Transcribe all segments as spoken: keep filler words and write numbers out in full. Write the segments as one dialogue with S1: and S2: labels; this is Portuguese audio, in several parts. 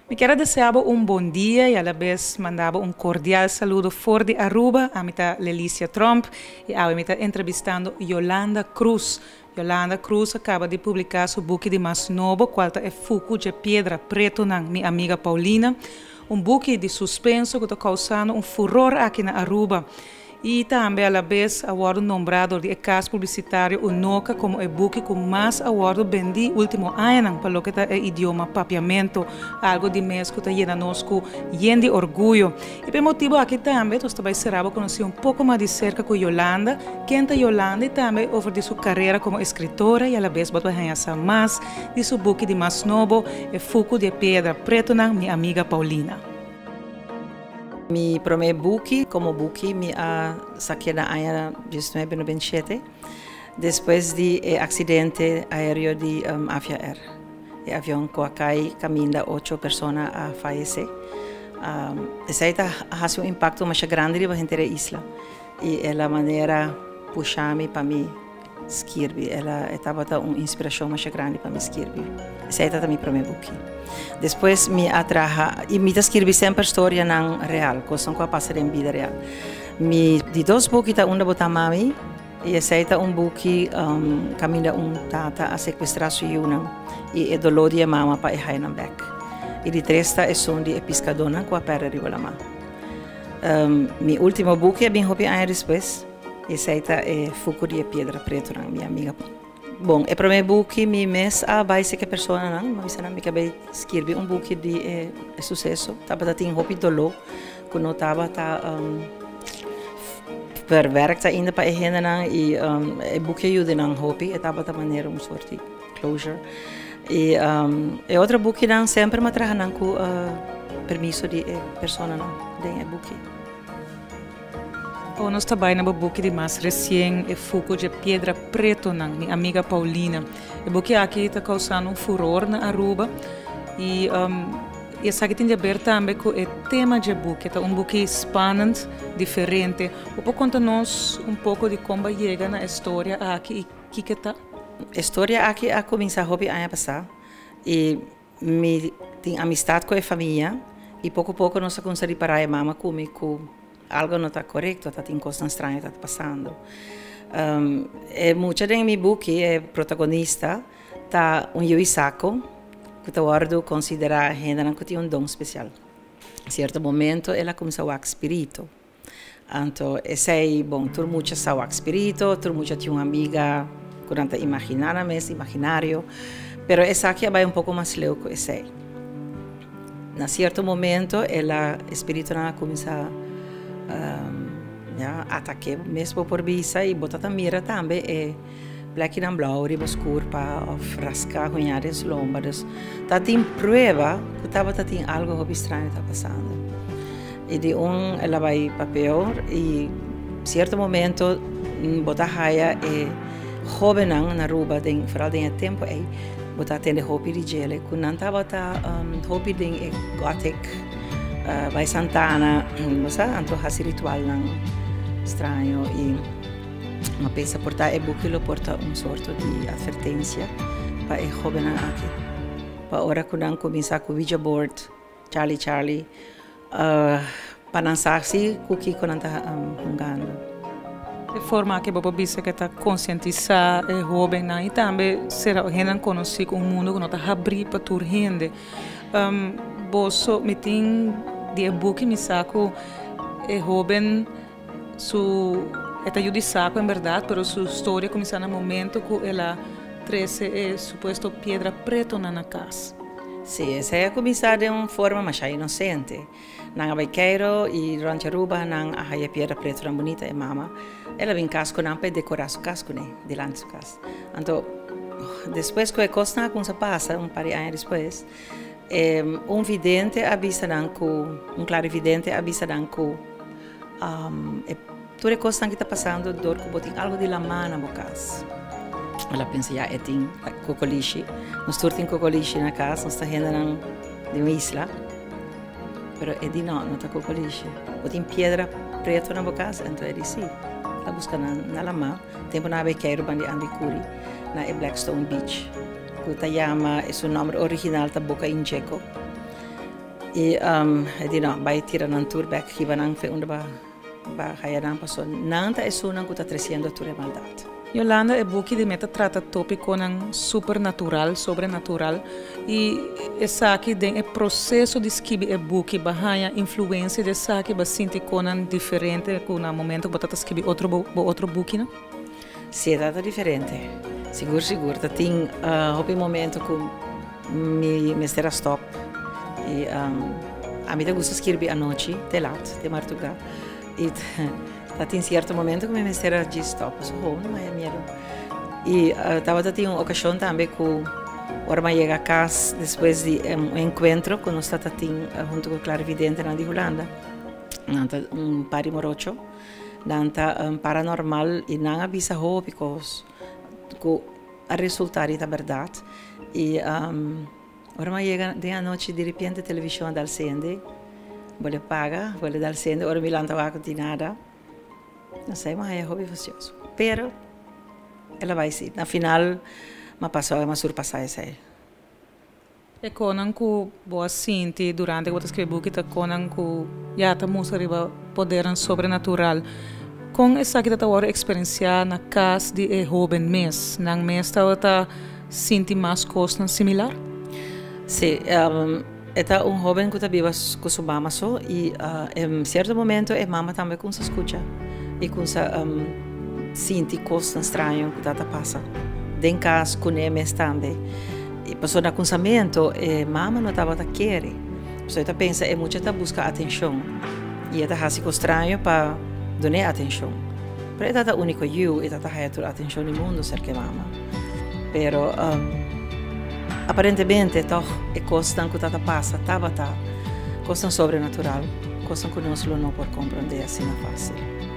S1: Me quero desejar um bom dia e a la vez mandar um cordial saludo for de Aruba a mita Lelicia Trump e a mita entrevistando Yolanda Cruz. Yolanda Cruz acaba de publicar seu book de mais novo, qual é Fuku de Pedra Preto, na minha amiga Paulina. Um book de suspenso que está causando um furor aqui na Aruba. E também, a la vez, award nombrado de caso publicitário UNOCA como o book com mais award vendi último ano, para o que é idioma papiamento, algo de mês que está llenanosco lleno de orgulho. E por motivo aqui também, nós também será conhecer um pouco mais de cerca com Yolanda, quem é Yolanda e também over de sua carreira como escritora e a la vez vamos conhecer mais de seu book de mais novo, o Fuku de Pedra Preto, na minha amiga Paulina.
S2: Mi primeiro book, como book, me a saquei na ano de mil novecentos e noventa e sete, depois de um acidente aéreo de um, Aviaer. O avião que cai, caminha oito pessoas a falecer. Um, Isso aí ha um impacto mais grande para a gente da isla. E é a maneira puxar-me para mim escrever. Ela estava uma inspiração mais grande para mim escrever. Isso aí é o meu primeiro book. Depois me atraja e me escrevi sempre história não real, coisas que passam em vida real. Me de dois books tá um da botar mami e esse é um book um, caminha um tata a sequestrar sua irmã e é dolor de mama para ir na back. E de três é som de pescadora com a perna de lá. Um, meu último book é bem hopi anos depois. Esse é Fuku de Pedra Preto, minha amiga. Bom, é para mim book me mês a base que pessoa não, mas não me acabei escrever um book de eh, sucesso. Tava tá tem hobby dolor, quando tava tá um, verwerkt ainda para a não e um, é book ajuda não hobby, é tava tá maneira um sorte de closure. E um, é outra book não sempre me traz não com uh, permisso de eh, pessoa não, de book.
S1: O nós trabalhamos no book de mais recente, é Fuku de Pedra Preto, na minha amiga Paulina. O book aqui está causando um furor na Aruba. E um, essa aqui tem a ver também com o tema do book. É um book spannend, diferente. Você pode contar-nos um pouco de como chega na história aqui e o que está?
S2: A história aqui a começar a ano passado. E me tenho amistade com a família. E pouco a pouco nós conseguimos parar a mama comigo. Algo não está correto, está tem coisa estranha está passando. Um, é muito de meu book é protagonista tá um Yuisako que o guardo considera a gente que tem um dom especial. Em certo momento ela começou a espírito. Então esse é bom, todo mundo sabe o espírito, todo mundo tem uma amiga que não imaginar mesmo, imaginário, pero essa aqui vai um pouco mais leu que esse. Na certo momento ela espírito não começa Um, ja, ataque mesmo por visa e botar a mira também é black and blau, ribos curpa, of rasca, cunhares, lombares. Tá tem prova que estava tá tem algo estranho tá passando. E de um ela vai papel e certo momento botar raia é jovem na Aruba tem fora tem tempo aí botar tende hobby de gele, que não tava tá um, hobby de gothic. Uh, vai Santana, você anto hasi ritual não estranho e uma pensa portar e book lo porta um sorto de advertência para o jovem aqui. Para hora que não começar com o video board, Charlie Charlie, uh, para não saber o que não está jogando.
S1: De forma que você bisa que está conscientizar o jovem não e também será gente conhecer um mundo que não está abrir para toda gente. Um, você me tem de book me saco é jovem su está de saco em verdade, pero sua história começa no momento que ela trouxe é suposto pedra preta na casa.
S2: Sim, essa é começar de uma forma mais inocente. Não vai queiro e durante a Aruba não a pedra preta tão bonita é mama. Ela vem casco não para decorar sua casco né, delante sua casa. Então, depois que a coisa não passa, um par de anos depois. Um vidente avisa que um clarividente avisa que um, toda coisa que está passando dor que botem algo de la mano na casa. Ela pensa já é tem cocoliche, nós tem cocoliche na casa, nós está indo de uma isla, pero é de não, não está cocoliche. Botem pedra preta na casa, então é de sim. Ela busca na na lama, tempo na bequeiro bandi andicuri na Blackstone Beach. Que chama, é o nome original da boca em checo. E um, di no, vai tirar un tour back hiba nang fe unda ba ba kaya nang paso. Nanta é sunang kuta trecendo tour maldade.
S1: Yolanda é book de meta trata tópico nang supernatural, sobrenatural e essa aqui tem é processo de escrever é book bahaya influência dessa aqui ba sinti conan diferente com na momento que batata escrever outro bo, outro book, não?
S2: Sim, é data diferente. Seguro, seguro. Tem uh, um momento que me me será stop e um, a mim gosta escrever à noite, de lado, de madrugada. E tem certo momento que me será de stop, só não é medo. E estava uh, tendo uma ocasião também que ora me chega a casa depois de um encontro que nós está tendo uh, junto com o clarividente na Holanda, nanta um pari morocho, nanta um paranormal e não avisa ho because que a resultado da verdade e um, ora me chega de a noite de repente a televisão dal acende, vole paga, vole dal acende, ora me lanta a de nada. Não sei, mas é hobby facioso. Pero, ela vai ser. Na final, ma passou uma surpassar essa aí.
S1: E conan que boa sinti durante que você escreveu que tá conan que já tá música riba poder sobrenatural. Com essa que tá agora experienciar na casa de e jovem mês, nang mês tá tá sinti mais coisas similar?
S2: Sim, um, é um jovem que tá viva com sua mama só e uh, em certo momento a mama também com se escuta. E com essa um, sinti coisas estranhas que está passando. Em casa, com eles também. E passou no pensamento, e mama não estava a querer. Você está pensando, é muito a buscar atenção. E está fazendo estranho para dar atenção. Mas é o único eu, e está a atenção no mundo, cerca mama. Pero, um, aparentemente, toch, é coisas que está passando, estava tá, coisas sobrenatural, coisas que nós não podemos compreender assim na fácil.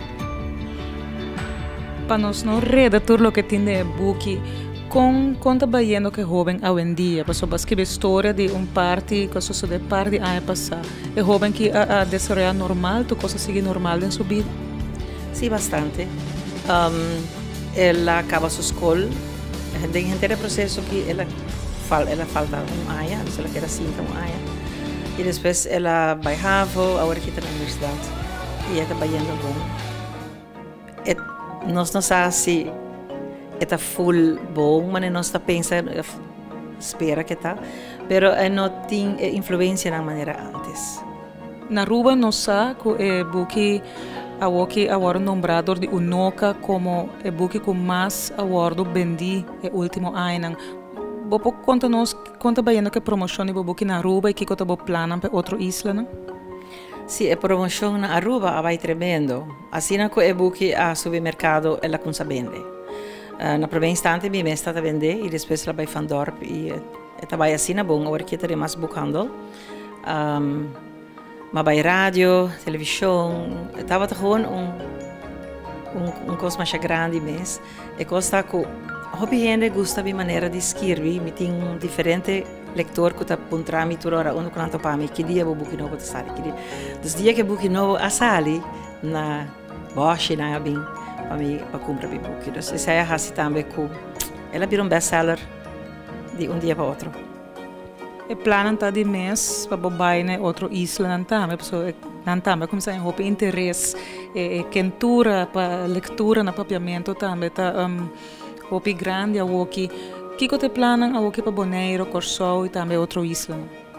S1: Para nós não redator lo que tem de book com conta baiano que jovem hoje em dia, passou para escrever história de um party que só de par de ano passado. É jovem que a, a desarrollar normal, tu coisa sigue normal em sua vida?
S2: Sim, bastante. Um, ela acaba sua escola, tem gente no processo que ela fal, ela falta um ano, ela quer cinco um ano, e depois ela vai Havo, agora que está na universidade, e ela está baiano bom. Nós não sabemos se está full bom, mas nós está pensando, espera que está, mas não tem influência na maneira antes.
S1: Na Aruba nós sabemos que é book que agora nombrado de Unoca como é book com mais award vendi é último ano. Você conta nos conta bem que promoção de book na Aruba e que você plana para outra isla, não?
S2: Sim, a promoção na Aruba vai tremendo. Assim que é book a supermercado ela começa a vender. Uh, na primeira instante minha está a vender e depois ela vai Fandorp e está vai assim na bom agora que está mais buscando. Um, mas vai rádio, televisão, estava gewoon um um um coisa mais grande mesmo. E costa que hobby gente gosta de maneira de escrever, me tem um diferente leitor que está apontando mi turora onde canto para mim que dia vou book novo está sali que dia dos dias que book novo a sali na boche na bem para mim para comprar mi book então essa é a assim também que ela virou um best-seller de um dia para outro.
S1: E plano tá de mês para bobai né outro isla não tá, mas pessoa não tá, mas começar a hobby interesse e quentura para leitura na papiamento também tá um hobby grande a que que você plana a que para Bonaire, Corsol e também outra isla?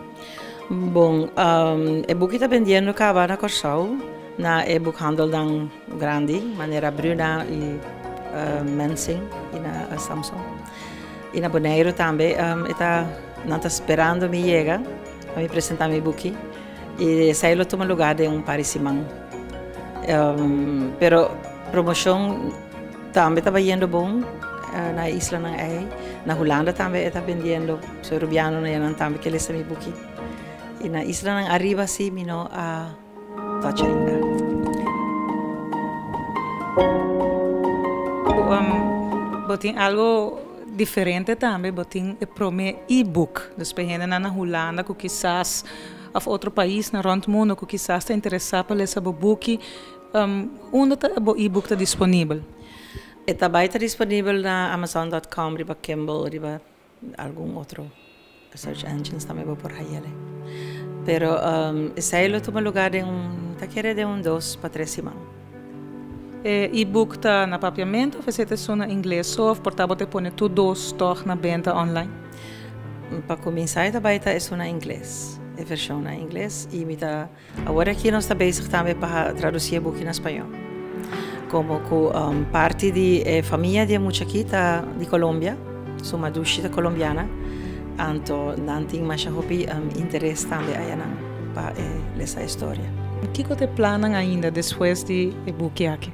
S2: Bom, um, é book está vendendo cá na Corsol, na é bookhandel dan grande, maneira Bruna e uh, Mensing e na uh, Samsung. E na Bonaire também um, está não está esperando me chega a me apresentar meu book e sai lo toma lugar de um parecimento. Um, pero promoção também está indo bom. Uh, na isla ng ay na Holanda também está vendendo so rubiano na yan também que eles me buki e na isla ng Arriba si mino a uh, touch ainda
S1: um botin algo diferente também botin é prome e-book depois gente na Holanda que quizás of outro país na rond mundo que quizás está interessado para ler esse book um onde está o e-book está disponível.
S2: Está baita disponível na Amazon dot com, riba Kindle, riba algum outro search engines também vou por aí. Pero um, esse lo toma lugar de um, tá querendo de um dois para três semanas.
S1: E e-book tá na papiamento, você tem só na inglês ou portável te põe tudo dois toch na venda online?
S2: Para começar, também tá é na inglês, é versão na inglês e me tá agora aqui nós está bezig também para traduzir o book em espanhol. Como com um, parte de eh, família de muchachita de Colômbia, sou uma duchita colombiana, então não tem mais um interesse também aí para eh, essa história.
S1: O que você plana ainda depois de e-book aqui?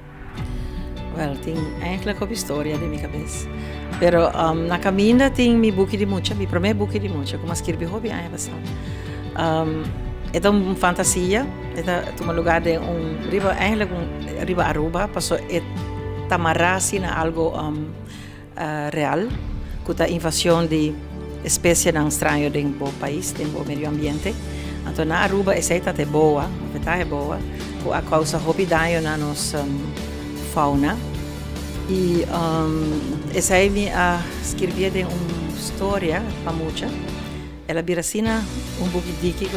S2: Well, tem eigenlijk uma história de minha cabeça. Pero um, na caminho tem meu book de mucha, meu primeiro book de mucha, como escrevi hobby ano passado. Um, é uma fantasia, é um lugar de um riba, eigenlijk um riba Aruba, passou é tamarasi na algo um, uh, real, com a invasão de espécies não estranhas de um país, de um meio ambiente. Então na Aruba essa é boa, a é boa, a causa hobby daí na nossa um, fauna. E um, essa é a escrever de uma história para muita. Ela vira assim um book de que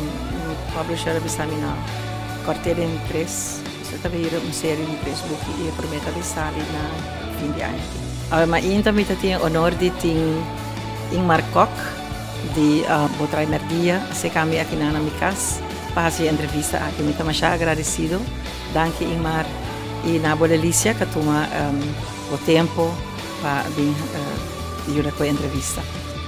S2: um publisher está na carteira em três. Isso também é uma série de três book e promete a sair na fim de ano. Mas ainda também tem o honor de ter Ingmar Koch de uh, Botrai Merdia, se cambia aqui na minha casa para fazer entrevista aqui. Me estamos agradecido. Danke Ingmar. E na boa delícia que toma um, o tempo para vir uh, ajudar com a entrevista.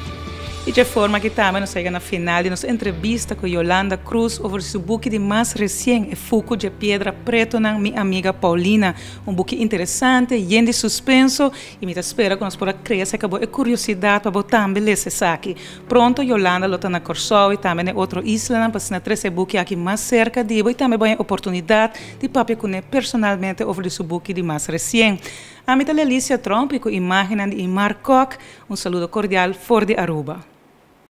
S1: E de forma que também nós chegamos na final de nossa entrevista com Yolanda Cruz sobre seu book de mais recente, Foco de Pedra Preto, na minha amiga Paulina. Um book interessante, cheio de suspenso, e me espera que nós podamos criar essa curiosidade para botar também esse aqui. Pronto, Yolanda está na Corsol e também em outra isla, para se trazer book aqui mais cerca de e também a oportunidade de papai conhecer personalmente sobre seu book de mais recente. A minha Lelícia Tromp, com imagem de Ingmar Koch, um saludo cordial for de Aruba.